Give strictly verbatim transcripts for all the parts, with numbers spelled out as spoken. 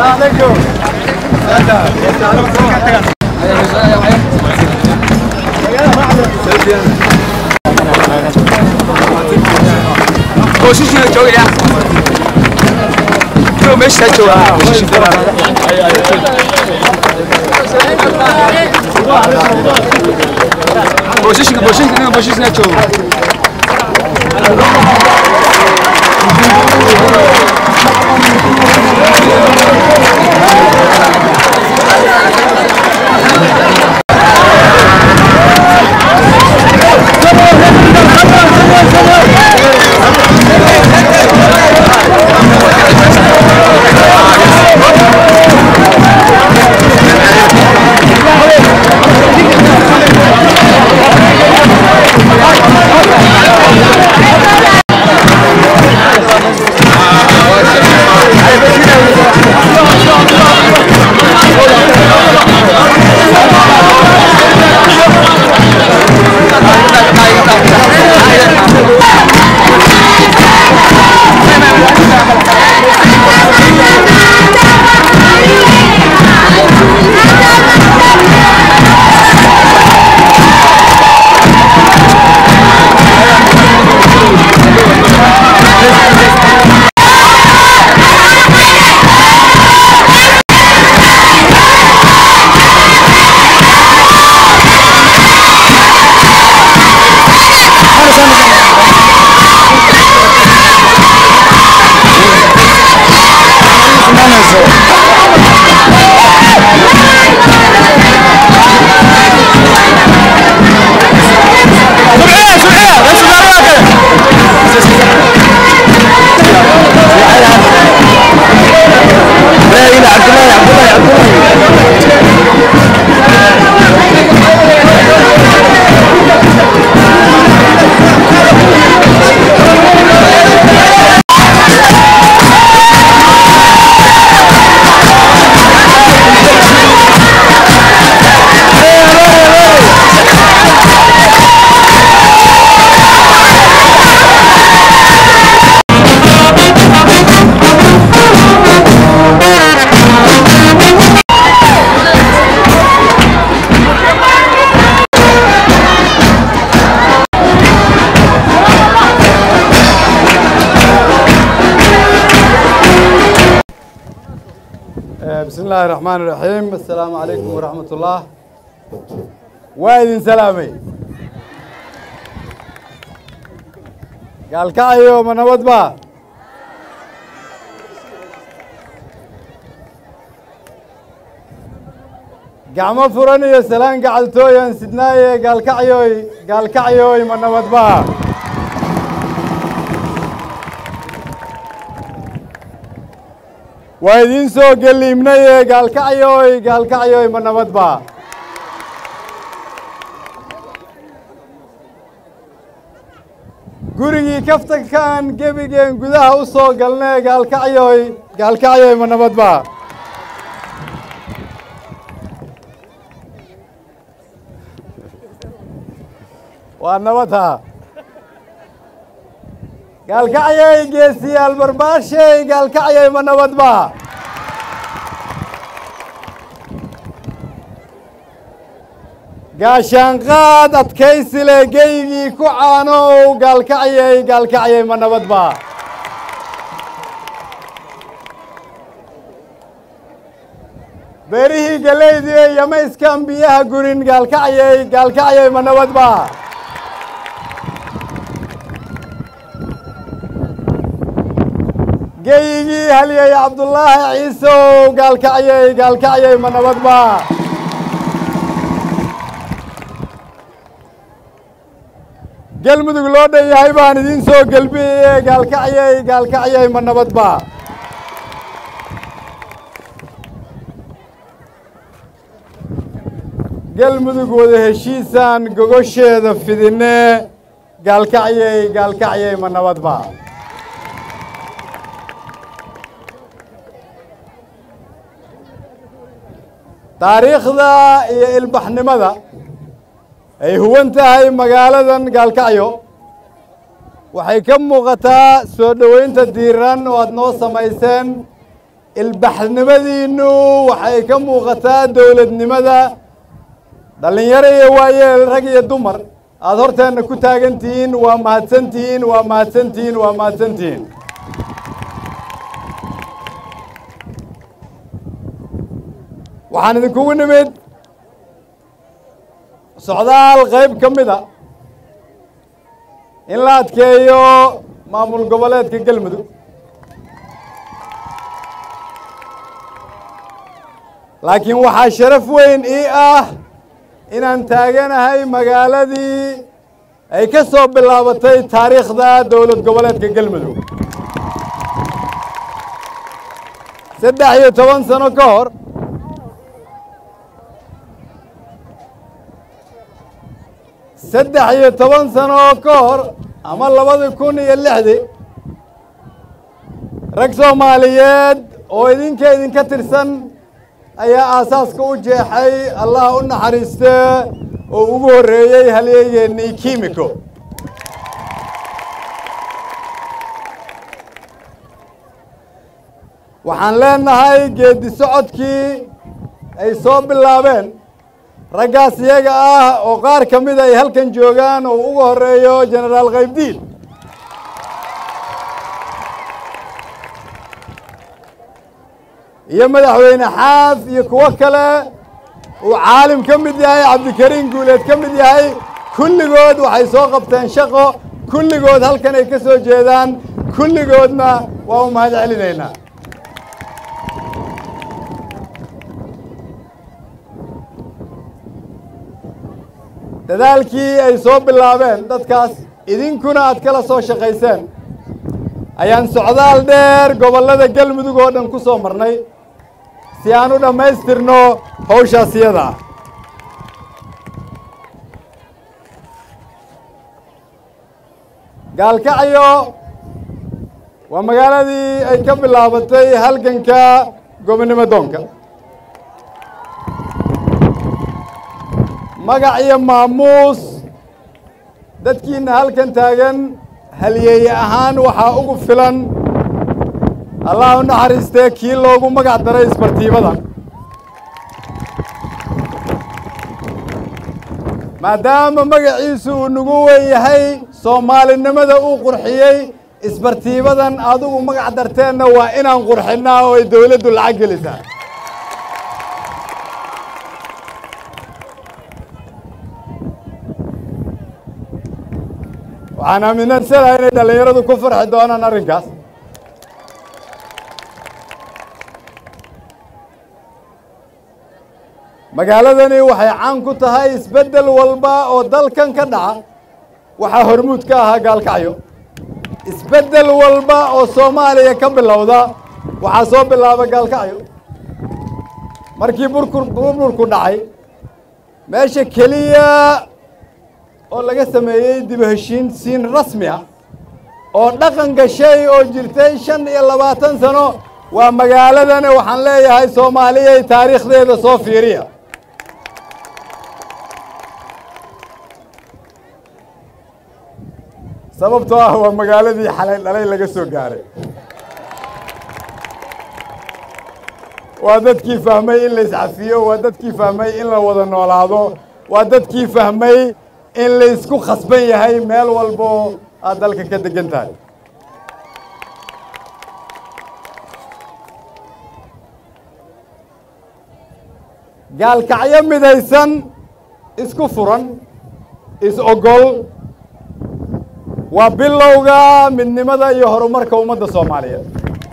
بوشيشنا جوي يا شو مش هجوا بوشيشنا بوشيشنا بوشيشنا جو بسم الله الرحمن الرحيم. السلام عليكم ورحمة الله. وين سلامي قال كايو من ودبا قام فرني سلام قعدتوي سدناي قال كايو قال كايو من ودبا ويدين سو قال لي مني قال كعيوي قال كعيوي من ودبا قريي كفتك كان جيبي جين قدها وصو قالنا قال كعيوي قال كعيوي من ودبا وانا وتها قال كعيي جيسي البرباشي قال كعيي من ودبا قاشان قاد اتكيسي لقيقي كعانو قال كعيي قال كعيي من ودبا بريه قليدي يميس كان بيها قرين قال كعيي قال كعيي من ودبا جيجي هل يا عبد الله عيسو قال كعيي قال كعيي من ودبا قال مدق لودا يا هيبان دين سو قلبي قال كعيي قال كعيي من ودبا قال مدق وده هشيسان قوشة دفدنا قال كعيي قال كعيي من ودبا تاريخ ذا البحن ماذا أي هو انتهى مقالة قال كعيو وحيكم مغتا سودوين تديران وادنو سمايسين ilbaxnimadiinnu waxay ka muuqataa dowladnimada dhallinyaro iyo waayeel rag iyo dumar aada horteenna ku taagantihiin waa mahadsantihiin waa mahadsantihiin waa mahadsantihiin waxaan idinkugu nimid socdaal qayb ka mid a in la adkeeyo maamul goboleedka galmudug laakiin waxaa sharaf weyn ii ah inaan taaganahay magaaladii ay ka soo bilaabatay taariikhda dowlad goboleedka galmudug saddex iyo toban sano ka hor saddex iyo toban sano ka hor ama labadii kun iyo lixdii rag soomaaliyeed oo idinka idinka tirsan ayaa aasaaska u jeexay allah u naxariiste oo ugu horreeyey halyeegeennii kimiko waxaan leenahay geeddi socodkii ay soo bilaabeen raggaas iyaga ah oo qaar ka mid ay halkan joogaan oo ugu horreeyo jenaraal qaybdiid iyo madaxweyne xaaf iyo kuwo kale uu caalim ka mid yahay cabdikariin guuleed ka mid yahay kulligood waxay soo qabteen shaqo kulligood halkan ay ka soo jeedaan kulligoodna waa u mahad celinaynaa dadaalkii ay soo bilaabeen dadkaas idinkuna aad kala soo shaqayseen ayaan socdaal dheer gobollada galmudug oo dhan ku soo marnay si aan u dhammaystirno hawshaas iyada ah gaalkacyo waa magaaladii ay ka bilaabatay halganka gobonnimo doonka magac iyo maamuus dadkiina halkan taagan halyeeye ahaan waxaa ugu filan allah u naxariistee kii loogu magac daray isbartiibada maadaama magaciisu uu nagu weyn yahay soomaalinimada uu qurxiyey isbartiibadan adigu magac darteenna waa inaan qurxinnaa oo ay dowladdu lacag gelisaa waxaan aaminsanahay inay dhallinyaradu ku farxi doonaan arrinkaas magaaladani waxay caan ku tahay isbeddel walba oo dalkan ka dhaca waxaa hormuud ka ahaa gaalkacyo isbeddel walba oo soomaaliya ka bilowda waxaa soo bilaaba gaalkacyo markii burkur burburku dhacay meesha keliya oo laga sameeyey dib u heshiin siin rasmi ah oo dhaqan gashay oo jirtay shan iyo labaatan sano waa magaaladani waxaan leeyahay soomaaliyay taariikhdeeda soo fiiriya sababtoo ah waa magaaladii xalay dhalay laga soo gaaray waa dadkii fahmay in la iscafiyo waa dadkii fahmay in la wada noolaado waa dadkii fahmay in la isku khasban yahay meel walbo aad dalka ka degan tahay gaalkacyo midaysan isku furan is-ogol waa bilowga midnimada iyo horumarka ummadda soomaaliyeed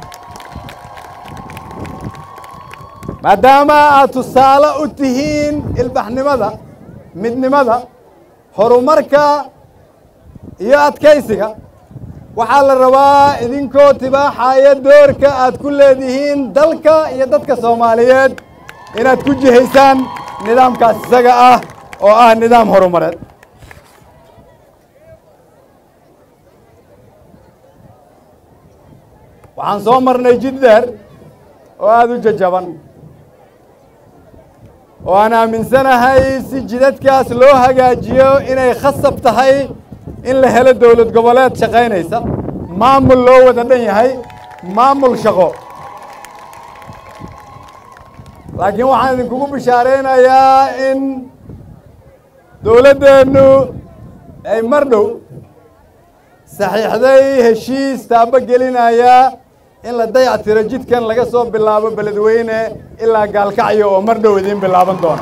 maadaama aad tusaale u tihiin ilbaxnimada midnimada horumarka iyo adkaysiga waxaa la rabaa idinkoo tibaaxaya doorka aad ku leedihiin dalka iyo dadka soomaaliyeed inaad ku jihaysaan nidaamkaas isaga ah oo ah nidaam horumareed waxaan soo marnay jid dheer oo aada u jajaban oo aan aaminsanahay si jidadkaas loo hagaajiyo inay khasab tahay in la helo dowlad goboleed shaqaynaysa maamul loo wada dhan yahay maamul shaqo laakiin waxaan idinkugu bishaaraynayaa in dowladdeenu ay mar dhow saxiixday heshiis taabo gelinaya in la dayactiro jidkan laga soo bilaabo beledweyne ilaa gaalkacyo oo mar dhow idiin bilaaban doona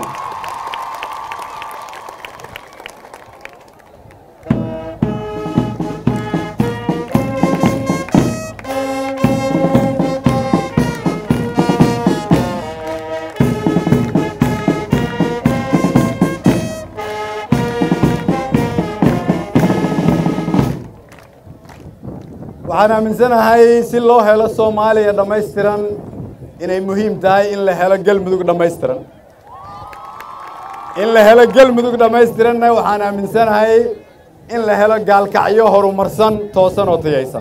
waxaan aaminsanahay si loo helo Soomaaliya dhammaystiran inay muhiim tahay in la helo galmudug dhammaystiran in la helo galmudug dhammaystiranna waxaan aaminsanahay in la helo gaalkacyo horumarsan toosan oo tayaysan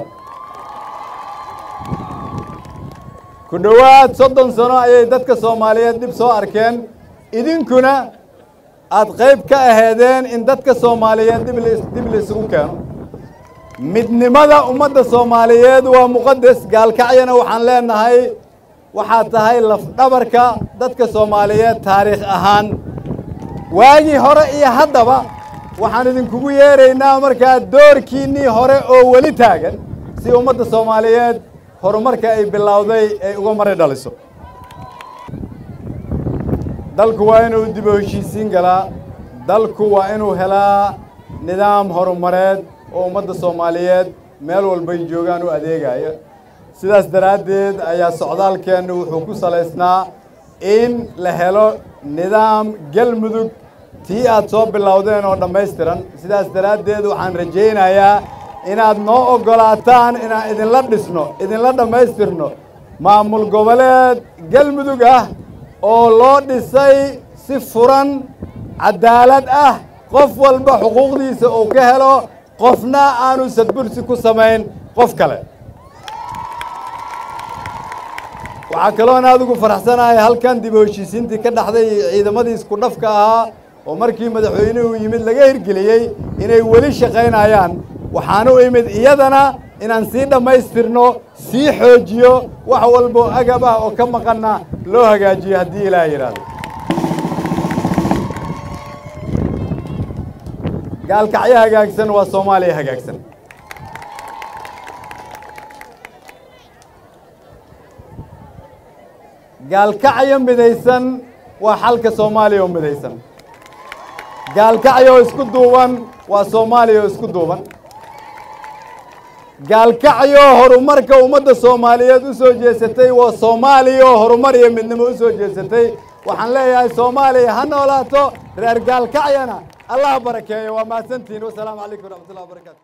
ku dhowaad soddon sano ayay dadka Soomaaliyeed dib soo arkeen idinkuna aad qayb ka ahaydeen in dadka Soomaaliyeed dib dib la isugu keeno midnimada ummadda Soomaaliyeed waa muqaddas gaalkacyana waxaan leenahay waxa tahay laf dhabarka dadka Soomaaliyeed taariikh ahaan waagi hore iyo haddaba waxaan idinkugu yeeraynaa markaa doorkiinii hore oo weli taagan si ummadda Soomaaliyeed horumarka ay bilowday ay uga maray dhaliso dalku waa inuu dib u heshiisiin galaa dalku waa inuu helaa nidaam horumareed oo ummadda Soomaaliyeed meel walba ay joogaan u adeegaya sidaas daraaddeed ayaa socdaalkeenu wuxuu ku saleysnaa in la helo nidaam galmudug tii aad soo bilowdeen oo dhammaystiran sidaas daraaddeed waxaan rajaynayaa inaad noo oggolaataan inaan idinla dhisno idinla dhammaystirno maamul goboleed galmudug ah oo loo dhisay si furan cadaalad ah qof walba xuquuqdiisa uu ka helo qofna aanu sadbursi ku samayn qof kale waxaa kaloo aan adigu faraxsanahay halkan dib u heshiisiintii ka dhaxday ciidamadii isku dhafka ahaa oo markii madaxweynuhu yimid laga hirgeliyey inay weli shaqaynayaan waxaan u imid iyadana inaan sii dhammaystirno sii xoojiyo wax walba oo agab ah oo ka maqanna loo hagaajiyo haddii ilaahay yidhaahdo gaalkacyo hagaagsan waa Soomaaliya hagaagsan gaalkacyo midaysan waa xalka Soomaaliya oo midaysan gaalkacyo isku duuban waa Soomaaliya oo isku duuban gaalkacyo horumarka ummadda Soomaaliyeed u soo jeesatay waa Soomaaliya oo horumar iyo midnimo u soo jeesatay waxaan leeyahay Soomaaliya ha noolaato reer gaalkacyana الله بركة وما سنتين والسلام عليكم ورحمة الله وبركاته.